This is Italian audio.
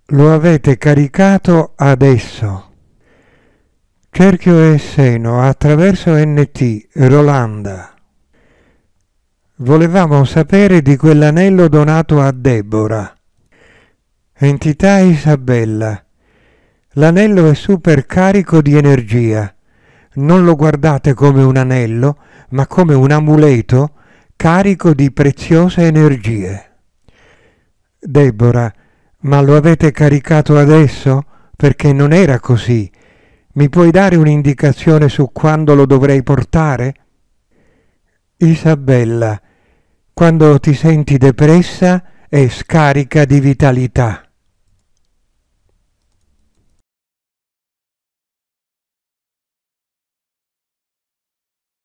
Lo avete caricato adesso. Cerchio e seno attraverso NT, Rolanda. Volevamo sapere di quell'anello donato a Deborah. Entità Isabella. L'anello è super carico di energia. Non lo guardate come un anello, ma come un amuleto carico di preziose energie. Deborah, ma lo avete caricato adesso? Perché non era così. Mi puoi dare un'indicazione su quando lo dovrei portare? Isabella, quando ti senti depressa e scarica di vitalità.